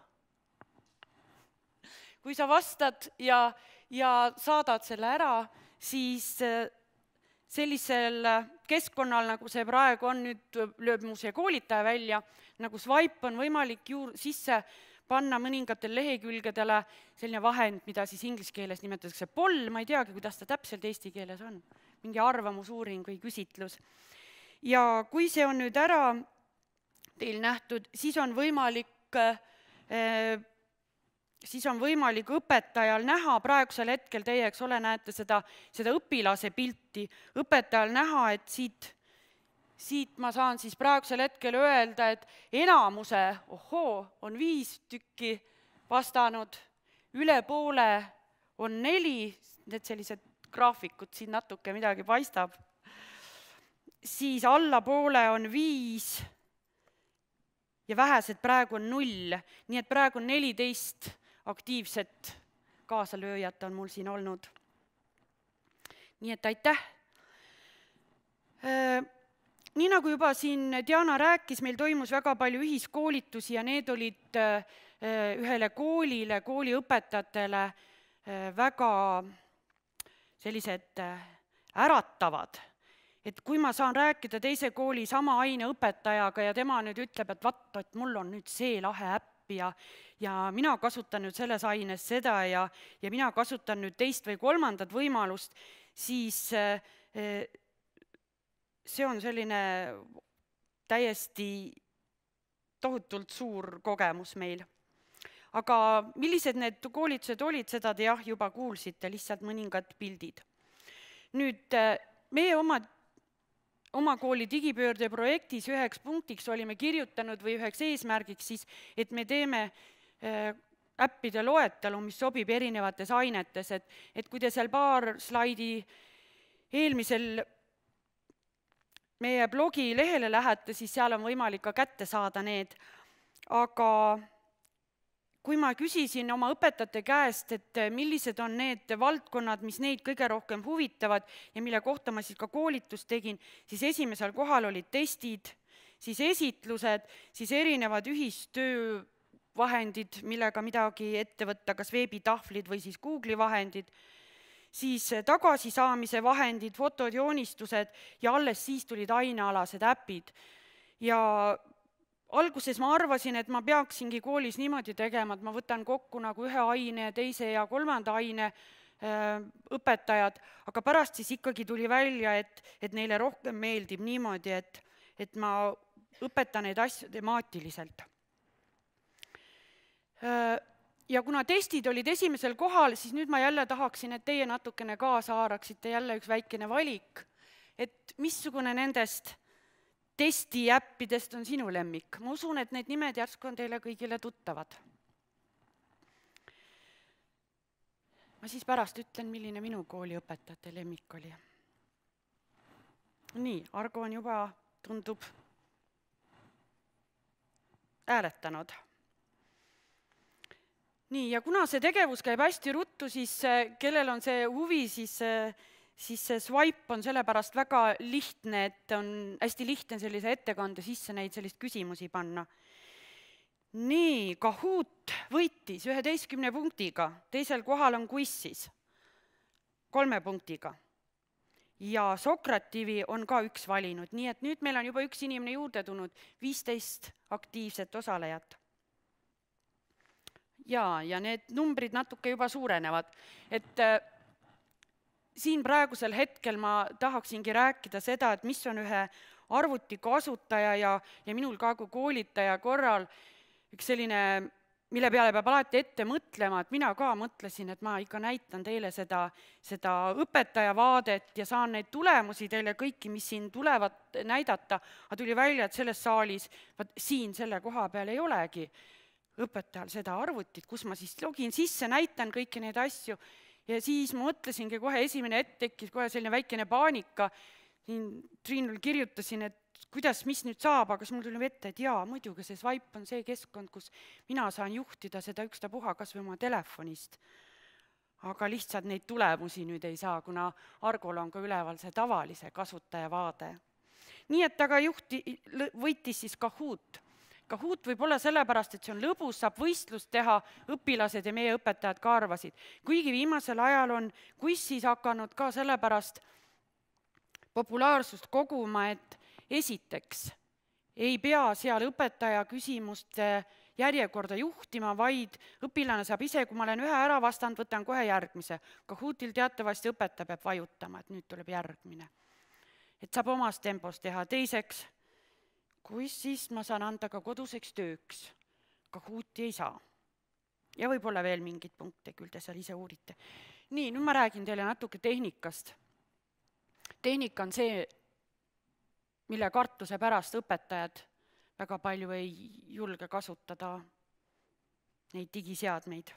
Kui sa vastad ja, ja saadad selle ära, siis sellisel keskkonnal, nagu see praegu on, nüüd lööb mu see koolitaja välja, nagu Swipe on võimalik juur sisse panna mõningatel lehekülgedele selline vahend, mida siis inglise keeles nimetatakse poll, ma ei teagi, kuidas ta täpselt eesti keeles on, mingi arvamusuuring või küsitlus. Ja kui see on nüüd ära teil nähtud, siis on võimalik äh, siis on võimalik õpetajal näha, praegusel hetkel teie, eks ole, näete seda, seda õpilase pilti, õpetajal näha, et siit, siit ma saan siis praegusel hetkel öelda, et enamuse, ohoo, on viis tükki vastanud, üle poole on neli, need sellised graafikud siin natuke midagi paistab. siis allapoole on viis ja vähesed praegu on null, nii et praegu on neliteist aktiivset kaasalööjat on mul siin olnud. Nii et aitäh! Nii nagu juba siin Diana rääkis, meil toimus väga palju ühiskoolitusi ja need olid ühele koolile, kooliõpetajatele väga sellised äratavad. Et kui ma saan rääkida teise kooli sama aine õpetajaga ja tema nüüd ütleb, et vaat, et mul on nüüd see lahe äpp ja, ja mina kasutan nüüd selles aines seda ja, ja mina kasutan nüüd teist või kolmandat võimalust, siis see on selline täiesti tohutult suur kogemus meil. Aga millised need koolitused olid, seda te jah juba kuulsite, lihtsalt mõningad pildid. Nüüd meie oma, oma kooli digipöörde projektis üheks punktiks olime kirjutanud või üheks eesmärgiks siis, et me teeme äppide loetelu, mis sobib erinevates ainetes, et, et kui te seal paar slaidi eelmisel meie blogi lehele lähete, siis seal on võimalik ka kätte saada need. Aga kui ma küsisin oma õpetajate käest, et millised on need valdkonnad, mis neid kõige rohkem huvitavad ja mille kohta ma siis ka koolitust tegin, siis esimesel kohal olid testid, siis esitlused, siis erinevad ühistöövahendid, millega midagi ette võtta, kas veebitahvlid või siis Google'i vahendid, siis tagasisaamise vahendid, fotod, joonistused ja alles siis tulid ainealased äpid. Ja alguses ma arvasin, et ma peaksingi koolis niimoodi tegema, et ma võtan kokku nagu ühe aine, teise ja kolmanda aine õpetajad, aga pärast siis ikkagi tuli välja, et, et neile rohkem meeldib niimoodi, et, et ma õpetan neid asju temaatiliselt. Ja kuna testid olid esimesel kohal, siis nüüd ma jälle tahaksin, et teie natukene kaasa haaraksite jälle üks väikene valik, et missugune nendest testiäppidest on sinu lemmik. Ma usun, et need nimed järsku on teile kõigile tuttavad. Ma siis pärast ütlen, milline minu kooli õpetajate lemmik oli. Nii, Argo on juba, tundub, hääletanud. Nii, ja kuna see tegevus käib hästi ruttu, siis kellel on see huvi, siis, siis see swipe on sellepärast väga lihtne, et on hästi lihtne sellise ettekande sisse neid sellist küsimusi panna. Nii, Kahoot võitis üheteistkümne punktiga, teisel kohal on Quizis kolme punktiga. Ja Socrativi on ka üks valinud, nii et nüüd meil on juba üks inimene juurde tulnud, viisteist aktiivset osalejat. Ja, ja need numbrid natuke juba suurenevad, et äh, siin praegusel hetkel ma tahaksingi rääkida seda, et mis on ühe arvuti kasutaja ja, ja minul ka kui koolitaja korral üks selline, mille peale peab alati ette mõtlema, et mina ka mõtlesin, et ma ikka näitan teile seda, seda õpetaja vaadet ja saan neid tulemusi teile kõiki, mis siin tulevad näidata, aga tuli välja, et selles saalis, vaat siin selle koha peal ei olegi õpetajal seda arvutit, kus ma siis login sisse, näitan kõiki neid asju ja siis ma mõtlesingi kohe esimene ett tekkis kohe selline väikene paanika, siin Triinul kirjutasin, et kuidas, mis nüüd saab, aga siis mul tuli ette, et jaa, muidugi see swipe on see keskkond, kus mina saan juhtida seda ükstapuha kas või oma telefonist. Aga lihtsalt neid tulemusi nüüd ei saa, kuna Argol on ka üleval see tavalise kasutaja vaade. Nii et aga juhti, võitis siis Kahoot. Kahoot võib olla sellepärast, et see on lõbus, saab võistlust teha, õpilased ja meie õpetajad ka arvasid. Kuigi viimasel ajal on Quizis hakanud ka sellepärast populaarsust koguma, et esiteks ei pea seal õpetaja küsimuste järjekorda juhtima, vaid õpilane saab ise, kui ma olen ühe ära vastanud, võtan kohe järgmise. Kahootil teatavasti õpetaja peab vajutama, et nüüd tuleb järgmine. Et saab omas tempos teha. Teiseks, kui siis ma saan anda ka koduseks tööks. Kahooti ei saa. Ja võib-olla veel mingid punkte, küll te seal ise uurite. Nii, nüüd ma räägin teile natuke tehnikast. Tehnika on see, mille kartuse pärast õpetajad väga palju ei julge kasutada neid digiseadmeid.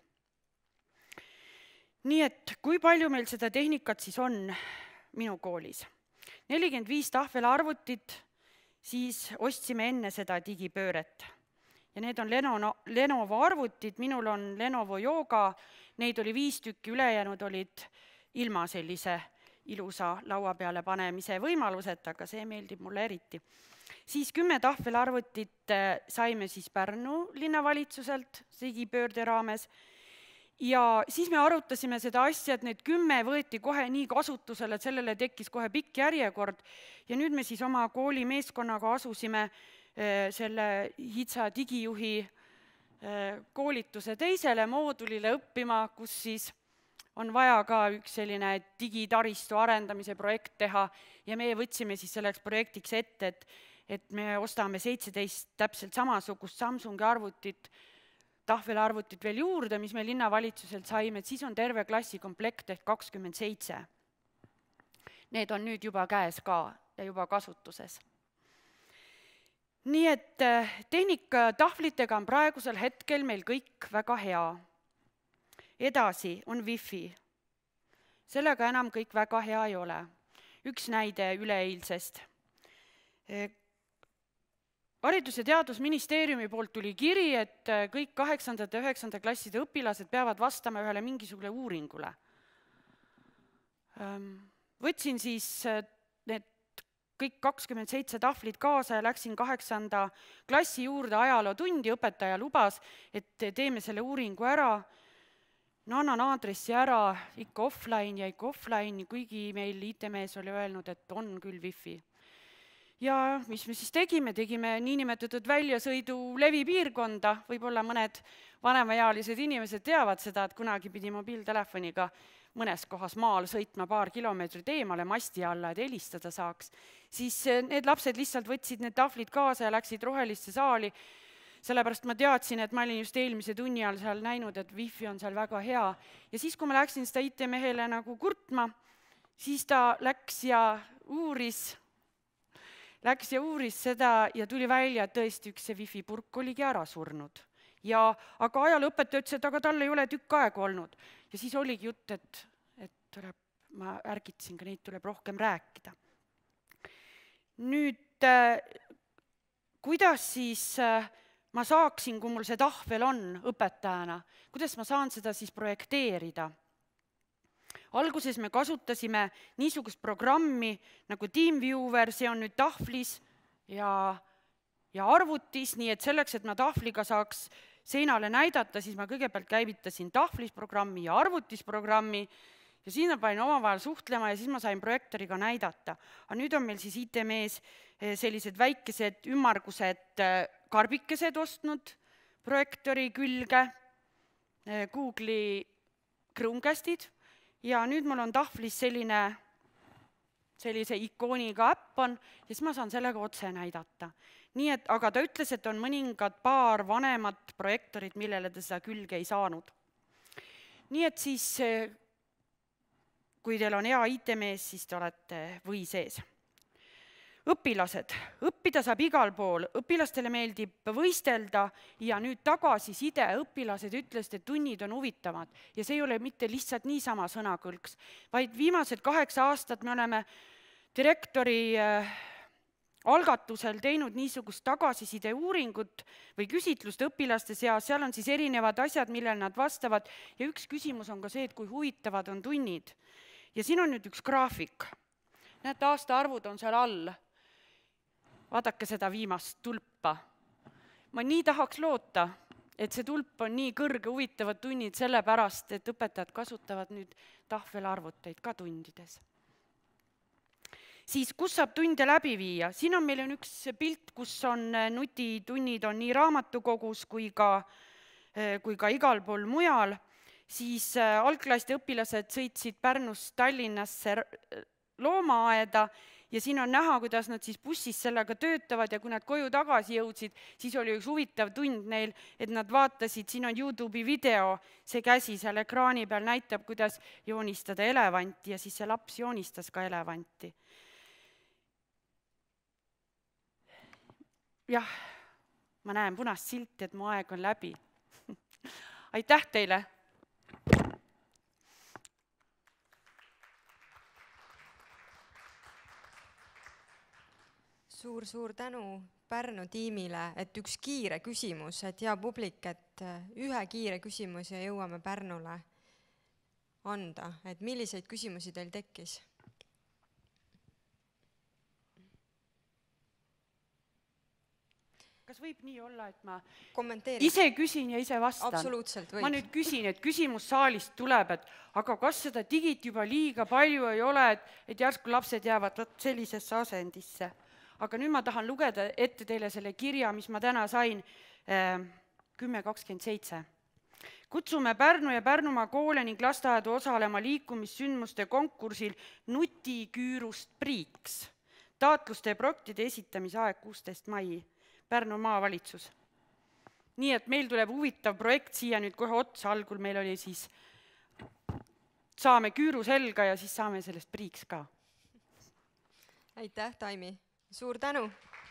Nii et kui palju meil seda tehnikat siis on minu koolis? nelikümmend viis tahvelarvutit, siis ostsime enne seda digipööret. Ja need on Lenovo, Lenovo arvutid, minul on Lenovo Yoga, neid oli viis tükki, ülejäänud olid ilma sellise ilusa laua peale panemise võimaluseta, aga see meeldib mulle eriti. Siis kümme tahvelarvutit saime siis Pärnu linnavalitsuselt digipöörde raames ja siis me arutasime seda asja, et need kümme võeti kohe nii kasutusele, et sellele tekkis kohe pikk järjekord ja nüüd me siis oma kooli meeskonnaga asusime selle HITSA digijuhi koolituse teisele moodulile õppima, kus siis on vaja ka üks selline digitaristu arendamise projekt teha ja meie võtsime siis selleks projektiks ette, et, et me ostame seitseteist täpselt samasugust Samsungi arvutit, tahvelarvutit veel juurde, mis me linnavalitsuselt saime, et siis on terve klassi komplekt ehk kakskümmend seitse. Need on nüüd juba käes ka ja juba kasutuses. Nii et tehnika tahvlitega on praegusel hetkel meil kõik väga hea. Edasi on Wi-Fi. Sellega enam kõik väga hea ei ole. Üks näide üleeilsest. Haridus- ja Teadusministeeriumi poolt tuli kiri, et kõik kaheksandate ja üheksanda klasside õpilased peavad vastama ühele mingisugule uuringule. Võtsin siis need kõik kakskümmend seitse tahvlit kaasa ja läksin kaheksanda klassi juurde ajalootundi, õpetaja lubas, et teeme selle uuringu ära. No annan aadressi ära, ikka offline ja ikka offline, kuigi meil I T-mees oli öelnud, et on küll Wi-Fi. Ja mis me siis tegime? Tegime niinimetatud väljasõidu levipiirkonda, võib-olla mõned vanemaealised inimesed teavad seda, et kunagi pidi mobiiltelefoniga mõnes kohas maal sõitma paar kilomeetrit eemale masti alla, et helistada saaks. Siis need lapsed lihtsalt võtsid need tahvlid kaasa ja läksid rohelisse saali, sellepärast ma teadsin, et ma olin just eelmise tunni all seal näinud, et Wi-Fi on seal väga hea. Ja siis, kui ma läksin seda I T-mehele nagu kurtma, siis ta läks ja uuris, läks ja uuris seda ja tuli välja, et tõesti üks see Wi-Fi purk oligi ära surnud. Ja, aga ajalooõpetaja ütles, et aga tal ei ole tükk aega olnud. Ja siis oligi jutt, et, et tuleb, ma ärgitasin ka, neid tuleb rohkem rääkida. Nüüd, kuidas siis ma saaksin, kui mul see tahvel on õpetajana, kuidas ma saan seda siis projekteerida? Alguses me kasutasime niisugust programmi nagu TeamViewer, see on nüüd tahvlis ja, ja arvutis, nii et selleks, et ma tahvliga saaks seinale näidata, siis ma kõigepealt käivitasin tahvlisprogrammi ja arvutisprogrammi ja siis ma panin omavahel suhtlema ja siis ma sain projektoriga näidata. Aga nüüd on meil siis I T-mees sellised väikesed ümmargused karbikesed ostnud projektori külge, Google'i Chromecastid ja nüüd mul on tahvlis selline, sellise ikooniga äpp on ja siis ma saan sellega otse näidata. Nii et, aga ta ütles, et on mõningad paar vanemat projektorit, millele ta seda külge ei saanud. Nii et siis, kui teil on hea I T-mees, siis te olete või sees. Õpilased. Õppida saab igal pool. Õpilastele meeldib võistelda ja nüüd tagasiside õpilased ütlesid, et tunnid on huvitavad. Ja see ei ole mitte lihtsalt niisama sõnakõlks, vaid viimased kaheksa aastat me oleme direktori algatusel teinud niisugust tagasiside uuringut või küsitlust õpilaste seas, seal on siis erinevad asjad, millele nad vastavad ja üks küsimus on ka see, et kui huvitavad on tunnid. Ja siin on nüüd üks graafik. Näete, aastaarvud on seal all. Vaadake seda viimast tulpa. Ma nii tahaks loota, et see tulp on nii kõrge huvitavad tunnid sellepärast, et õpetajad kasutavad nüüd tahvelarvuteid ka tundides. Siis, kus saab tunde läbi viia? Siin on meil on üks pilt, kus on nutitunnid on nii raamatukogus kui ka, kui ka igal pool mujal. Siis algklasside õpilased sõitsid Pärnust Tallinnasse loomaaeda ja siin on näha, kuidas nad siis bussis sellega töötavad ja kui nad koju tagasi jõudsid, siis oli üks huvitav tund neil, et nad vaatasid, siin on YouTube'i video, see käsi seal ekraani peal näitab, kuidas joonistada elevanti ja siis see laps joonistas ka elevanti. Jah, ma näen punast silti, et mu aeg on läbi. Aitäh teile! Thank you. suur-suur tänu Pärnu tiimile, et üks kiire küsimus, et hea publik, et ühe kiire küsimus ja jõuame Pärnule anda, et milliseid küsimusi teil tekkis? Kas võib nii olla, et ma kommenteerin? Ise küsin ja ise vastan? Absoluutselt võib. Ma nüüd küsin, et küsimus saalist tuleb, et aga kas seda digit juba liiga palju ei ole, et, et järsku lapsed jäävad sellisesse asendisse. Aga nüüd ma tahan lugeda ette teile selle kirja, mis ma täna sain kümme kakskümmend seitse. Kutsume Pärnu ja Pärnumaa koole ning lasteaedu osalema liikumissündmuste konkursil Nutiküürust Priiks. Taotluste ja projektide esitamise aeg kuusteist mai. Pärnu maavalitsus. Nii et meil tuleb huvitav projekt siia nüüd kohe otsa, algul meil oli siis saame küüru selga ja siis saame sellest priiks ka. Aitäh, Taimi. Suur tänu!